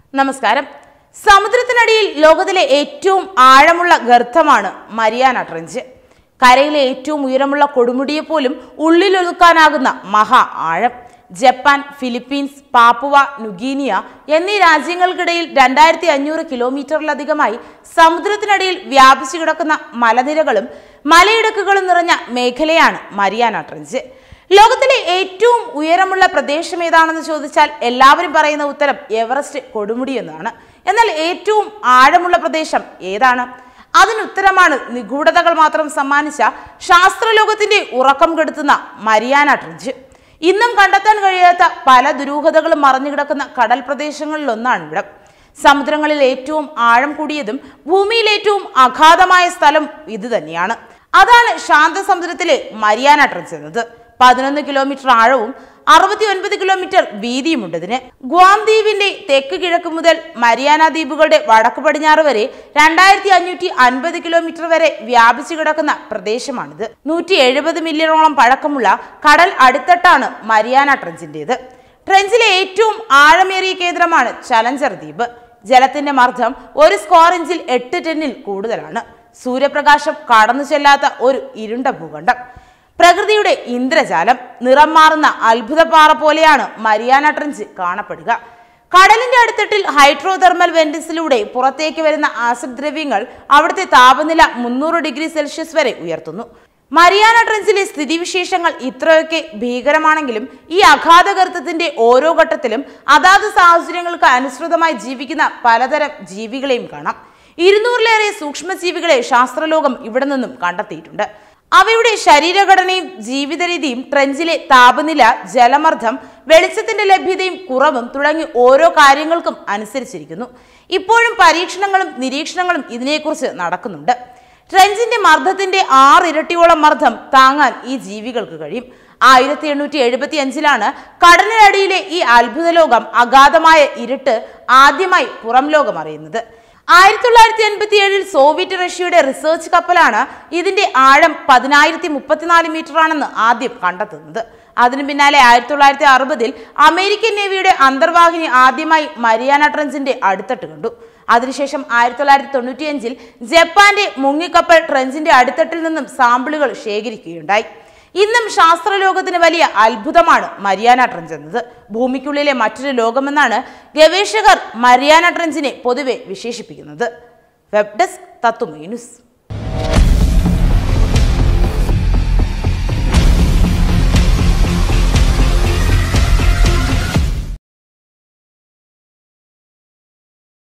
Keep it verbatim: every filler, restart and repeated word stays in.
നമസ്കാരം. സമുദ്രത്തിനടിയിൽ ലോകത്തിലെ ഏറ്റവും ആഴമുള്ള ഗർത്തമാണ് മരിയാന ട്രെഞ്ച്. കരയിലെ ഏറ്റവും ഉയരമുള്ള കൊടുമുടിയെ പോലും ഉള്ളിലൊതുക്കാനാകുന്ന മഹാ ആഴം. ജപ്പാൻ, ഫിലിപ്പീൻസ്, പാപ്പുവ ന്യൂഗിനിയ എന്നീ രാജ്യങ്ങൾക്കിടയിൽ രണ്ടായിരത്തി അഞ്ഞൂറ് കിലോമീറ്ററിലധികമായി സമുദ്രത്തിനടിയിൽ വ്യാപിച്ചു കിടക്കുന്ന മലനിരകളും മലയിടുക്കുകളും നിറഞ്ഞ മേഖലയാണ് മരിയാന ട്രെഞ്ച്. ലോകത്തിലെ ഏറ്റവും ഉയരമുള്ള പ്രദേശം ഏതാണെന്ന് ചോദിച്ചാൽ എല്ലാവരും പറയുന്ന ഉത്തരം എവറസ്റ്റ് കൊടുമുടി എന്നാണ്. എന്നാൽ ഏറ്റവും ആഴമുള്ള പ്രദേശം ഏതാണ്? അതിനുത്തരമാണ് നിഗൂഢതകൾ മാത്രം സമ്മാനിച്ച ശാസ്ത്രലോകത്തിന്റെ ഉറക്കം കെടുത്തുന്ന മരിയാന ട്രെഞ്ച്. ഇന്നും കണ്ടെത്താൻ കഴിയാത്ത പല ദുരൂഹതകളും മറഞ്ഞുകിടക്കുന്ന കടൽ പ്രദേശങ്ങളിലൊന്നാണ് ഇവിടം. സമുദ്രങ്ങളിൽ ഏറ്റവും ആഴം കൂടിയതും ഭൂമിയിൽ ഏറ്റവും അഗാധമായ സ്ഥലം ഇത് തന്നെയാണ്. അതാണ് ശാന്തസമുദ്രത്തിലെ മരിയാന ട്രെഞ്ച് എന്നത്. പതിനൊന്ന് കിലോമീറ്റർ ആഴവും അറുപത്തി ഒൻപത് കിലോമീറ്റർ വീതിയുമുണ്ട് ഇതിന്. ഗ്വാം ദ്വീപിന്റെ തെക്ക് കിഴക്ക് മുതൽ മരിയാന ദ്വീപുകളുടെ വടക്ക് പടിഞ്ഞാറ് വരെ രണ്ടായിരത്തി അഞ്ഞൂറ്റി അൻപത് കിലോമീറ്റർ വരെ വ്യാപിച്ചു കിടക്കുന്ന പ്രദേശമാണിത്. നൂറ്റി എഴുപത് മില്യണോളം പഴക്കമുള്ള കടൽ അടിത്തട്ടാണ് മരിയാന ട്രെഞ്ചിന്റേത്. ട്രെഞ്ചിലെ ഏറ്റവും ആഴമേറിയ കേന്ദ്രമാണ് ചലഞ്ചർ ദ്വീപ്. ജലത്തിന്റെ മർദ്ദം ഒരു സ്ക്വയർ ഇഞ്ചിൽ എട്ട് ടണ്ണിൽ കൂടുതലാണ്. സൂര്യപ്രകാശം കടന്നു ചെല്ലാത്ത ഒരു ഇരുണ്ട ഭൂഖണ്ഡം. പ്രകൃതിയുടെ ഇന്ദ്രജാലം. നിറം മാറുന്ന അത്ഭുതപ്പാറ പോലെയാണ് മരിയാന ട്രെഞ്ച് കാണപ്പെടുക. കടലിന്റെ അടിത്തട്ടിൽ ഹൈഡ്രോതെർമൽ വെന്റിസിലൂടെ പുറത്തേക്ക് വരുന്ന ആസിഡ് ദ്രവ്യങ്ങൾ അവിടുത്തെ താപനില മുന്നൂറ് ഡിഗ്രി സെൽഷ്യസ് വരെ ഉയർത്തുന്നു. മരിയാന ട്രെഞ്ചിലെ സ്ഥിതിവിശേഷങ്ങൾ ഇത്രയൊക്കെ ഭീകരമാണെങ്കിലും ഈ അഗാധഗർത്തത്തിന്റെ ഓരോ ഘട്ടത്തിലും അതാത് സാഹചര്യങ്ങൾക്ക് അനുസൃതമായി ജീവിക്കുന്ന പലതരം ജീവികളെയും കാണാം. ഇരുന്നൂറിലേറെ സൂക്ഷ്മജീവികളെ ശാസ്ത്രലോകം ഇവിടെ നിന്നും കണ്ടെത്തിയിട്ടുണ്ട്. അവയുടെ ശരീരഘടനയും ജീവിത രീതിയും ട്രെഞ്ചിലെ താപനില, ജലമർദ്ദം, വെളിച്ചത്തിന്റെ ലഭ്യതയും കുറവും തുടങ്ങി ഓരോ കാര്യങ്ങൾക്കും അനുസരിച്ചിരിക്കുന്നു. ഇപ്പോഴും പരീക്ഷണങ്ങളും നിരീക്ഷണങ്ങളും ഇതിനെക്കുറിച്ച് നടക്കുന്നുണ്ട്. ട്രെഞ്ചിന്റെ മർദ്ദത്തിന്റെ ആറിരട്ടിയോളം മർദ്ദം താങ്ങാൻ ഈ ജീവികൾക്ക് കഴിയും. ആയിരത്തി എണ്ണൂറ്റി എഴുപത്തി അഞ്ചിലാണ് കടലിനടിയിലെ ഈ അത്ഭുത ലോകം, അഗാധമായ ഇരുട്ട്, ആദ്യമായി പുറം ലോകം അറിയുന്നത്. ആയിരത്തി തൊള്ളായിരത്തി എൺപത്തി ഏഴിൽ സോവിയറ്റ് റഷ്യയുടെ റിസർച്ച് കപ്പലാണ് ഇതിന്റെ ആഴം പതിനായിരത്തി മുപ്പത്തിനാല് മീറ്റർ ആണെന്ന് ആദ്യം കണ്ടെത്തുന്നത്. അതിനു പിന്നാലെ ആയിരത്തി തൊള്ളായിരത്തി അറുപതിൽ അമേരിക്കൻ നേവിയുടെ അന്തർവാഹിനി ആദ്യമായി മരിയാന ട്രെഞ്ചിന്റെ അടിത്തട്ട് കണ്ടു. അതിനുശേഷം ആയിരത്തി തൊള്ളായിരത്തി തൊണ്ണൂറ്റി അഞ്ചിൽ ജപ്പാന്റെ മുങ്ങിക്കപ്പൽ ട്രെഞ്ചിന്റെ അടിത്തട്ടിൽ നിന്നും സാമ്പിളുകൾ ശേഖരിക്കുകയുണ്ടായി. ഇന്നും ശാസ്ത്രലോകത്തിന് വലിയ അത്ഭുതമാണ് മരിയാന ട്രെഞ്ച് എന്നത്. ഭൂമിക്കുള്ളിലെ മറ്റൊരു ലോകമെന്നാണ് ഗവേഷകർ മരിയാന ട്രെഞ്ചിനെ പൊതുവെ വിശേഷിപ്പിക്കുന്നത്. Web desk Tatwamayi news.